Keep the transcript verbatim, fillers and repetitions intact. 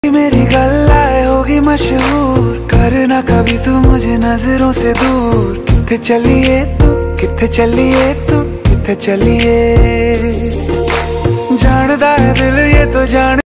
मेरी गल्लाए होगी मशहूर, करना कभी तू मुझे नजरों से दूर। किथे चलिए तू, किथे चलिए तू, किथे चलिए, जानदा है दिल ये तो जान